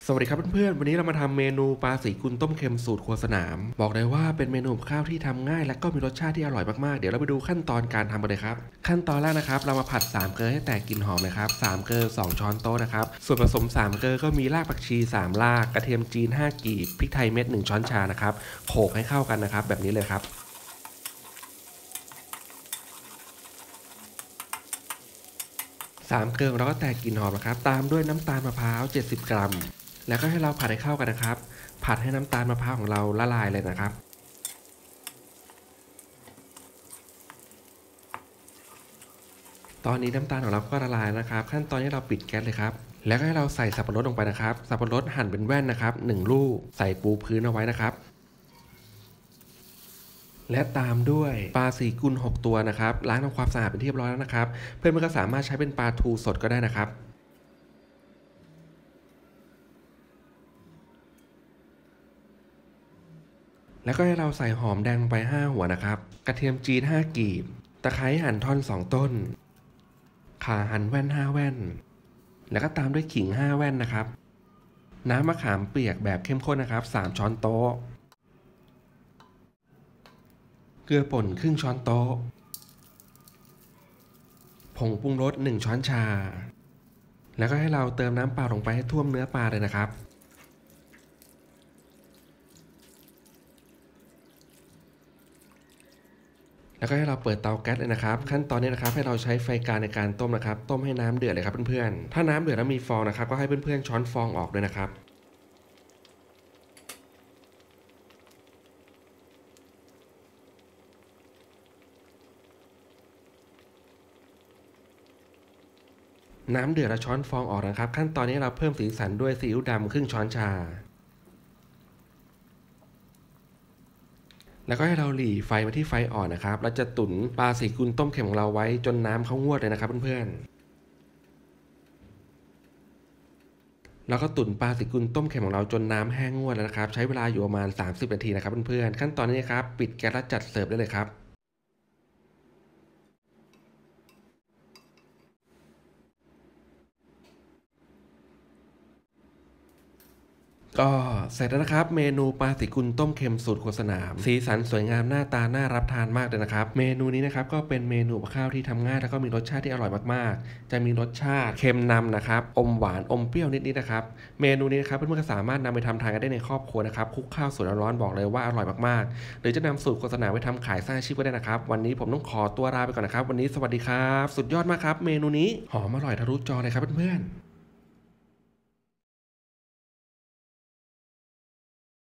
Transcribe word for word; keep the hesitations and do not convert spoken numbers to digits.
สวัสดีครับเพื่อนๆวันนี้เรามาทำเมนูปลาสีกุลต้มเค็มสูตรครัวสนามบอกเลยว่าเป็นเมนูข้าวที่ทำง่ายและก็มีรสชาติที่อร่อยมากๆเดี๋ยวเราไปดูขั้นตอนการทำกันเลยครับขั้นตอนแรกนะครับเรามาผัดสามเกลือให้แตกกลิ่นหอมนะครับสามเกลือสองช้อนโต๊ะนะครับส่วนผสมสามเกลือก็มีรากผักชีสามรากกระเทียมจีนห้ากีบพริกไทยเม็ดหนึ่งช้อนชานะครับโขลกให้เข้ากันนะครับแบบนี้เลยครับสามเกลือเราก็แตกกลิ่นหอมนะครับตามด้วยน้ำตาลมะพร้าวเจ็ดสิบกรัมแล้วก็ให้เราผัดให้เข้ากันนะครับผัดให้น้ำตาลมะพร้าวของเราละลายเลยนะครับตอนนี้น้ำตาลของเราก็ละลายนะครับขั้นตอนนี้เราปิดแก๊สเลยครับแล้วก็ให้เราใส่สับปะรดลงไปนะครับสับปะรดหั่นเป็นแว่นนะครับหนึ่งลูกใส่ปูพื้นเอาไว้นะครับและตามด้วยปลาสีกุลหกตัวนะครับล้างทำความสะอาดเป็นที่เรียบร้อยแล้วนะครับเพื่อนๆก็สามารถใช้เป็นปลาทูสดก็ได้นะครับแล้วก็ให้เราใส่หอมแดงไปห้าหัวนะครับกระเทียมจีนห้ากีบตะไคร้หั่นท่อนสองต้นข่าหั่นแว่นห้าแว่นแล้วก็ตามด้วยขิงห้าแว่นนะครับน้ำมะขามเปียกแบบเข้มข้นนะครับสามช้อนโต๊ะเกลือป่นครึ่งช้อนโต๊ะผงปรุงรสหนึ่งช้อนชาแล้วก็ให้เราเติมน้ำเปล่าลงไปให้ท่วมเนื้อปลาเลยนะครับแล้วก็ให้เราเปิดเตาแก๊สเลยนะครับขั้นตอนนี้นะครับให้เราใช้ไฟกลางในการต้มนะครับต้มให้น้ำเดือดเลยครับเพื่อนๆถ้าน้ำเดือดแล้วมีฟองนะครับก็ให้เพื่อนๆช้อนฟองออกด้วยนะครับน้ำเดือดแล้วช้อนฟองออกนะครับขั้นตอนนี้เราเพิ่มสีสันด้วยซีอิ๊วดำครึ่งช้อนชาแล้วก็ให้เราหลีไฟมาที่ไฟอ่อนนะครับเราจะตุ๋นปลาสีกุลต้มเค็มของเราไว้จนน้ำเขางวดเลยนะครับเพื่อนๆแล้วก็ตุ๋นปลาสีกุลต้มเค็มของเราจนน้ำแห้งงวดแล้วนะครับใช้เวลาอยู่ประมาณสามสิบนาทีนะครับเพื่อนๆขั้นตอนนี้ครับปิดแก๊สและจัดเสิร์ฟได้เลยครับก็เสร็จแล้วนะครับเมนูปลาสีกุลต้มเค็มสูตรครัวสนามสีสันสวยงามหน้าตาน่ารับทานมากเลยนะครับเมนูนี้นะครับก็เป็นเมนูกับข้าวที่ทำง่ายแล้วก็มีรสชาติที่อร่อยมากๆจะมีรสชาติเค็มนำนะครับอมหวานอมเปรี้ยวนิดๆนะครับเมนูนี้นะครับเพื่อนๆก็สามารถนำไปทำทานกันได้ในครอบครัวนะครับคลุกข้าวสวยร้อนๆบอกเลยว่าอร่อยมากๆหรือจะนำสูตรโฆษณาไปทำขายสร้างอาชีพก็ได้นะครับวันนี้ผมต้องขอตัวลาไปก่อนนะครับวันนี้สวัสดีครับสุดยอดมากครับเมนูนี้หอมอร่อยทะลุจอเลยครับเพื่อนๆ